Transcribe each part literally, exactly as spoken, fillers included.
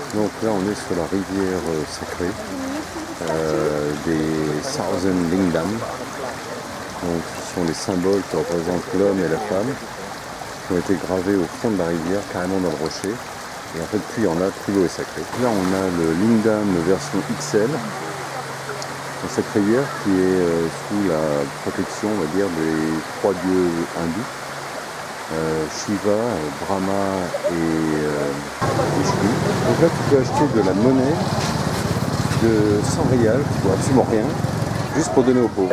Donc là on est sur la rivière euh, sacrée euh, des Thousand Lingam. Donc ce sont les symboles qui représentent l'homme et la femme, qui ont été gravés au fond de la rivière, carrément dans le rocher. Et en fait plus il y en a, plus l'eau est sacrée. Là on a le Lingam version X L, dans cette rivière qui est euh, sous la protection, on va dire, des trois dieux hindous. Euh, Shiva, Brahma et euh, Vishnu. Donc là tu peux acheter de la monnaie de cent rials pour absolument rien, juste pour donner aux pauvres.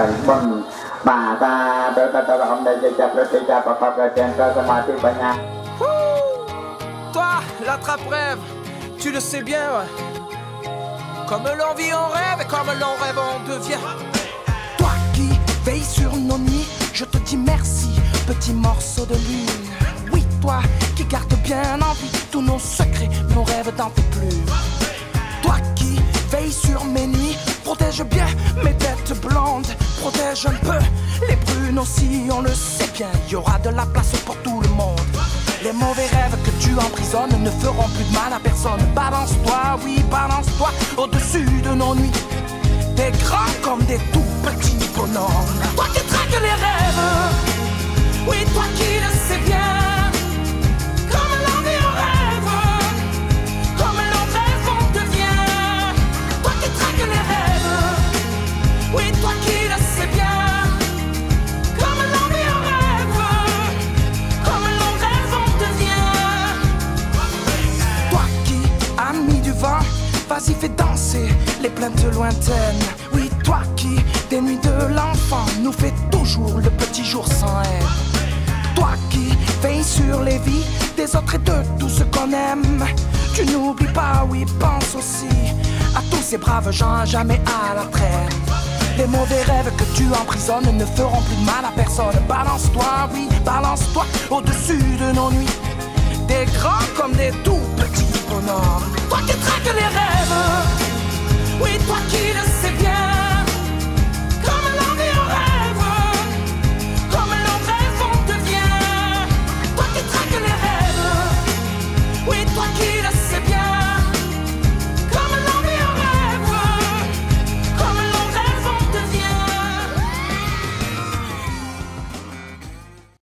Toi, l'attrape-rêve, tu le sais bien, ouais. Comme l'on vit on rêve et comme l'on rêve on devient. Toi qui veilles sur nos nuits, je te dis merci, petit morceau de lune. Oui, toi qui gardes bien en vie tous nos secrets, nos rêves t'en fais plus. Toi qui veilles sur mes nuits, protège bien mes têtes blondes, protège un peu les brunes aussi, on le sait bien, il y aura de la place pour tout le monde. Les mauvais rêves que tu emprisonnes ne feront plus de mal à personne. Balance-toi, oui, balance-toi au-dessus de nos nuits. Des grands comme des tout petits bonhommes. Toi qui traques les rêves, oui, toi qui le sais bien. Comme l'envie on rêve, comme l'on rêve on devient. Toi qui traques les rêves, oui, toi qui le sais bien. Comme l'envie on rêve, comme l'on rêve on devient. Toi qui as mis du vent, vas-y fais danser les plaintes lointaines. Oui, toi qui, des nuits de l'enfant, nous fait toujours le petit jour sans haine. Toi qui veilles sur les vies des autres et de tout ce qu'on aime. Tu n'oublies pas, oui, pense aussi à tous ces braves gens jamais à la traîne. Les mauvais rêves que tu emprisonnes ne feront plus de mal à personne. Balance-toi, oui, balance-toi au-dessus de nos nuits. Des grands comme des tout petits bonhommes. Toi qui traques les rêves.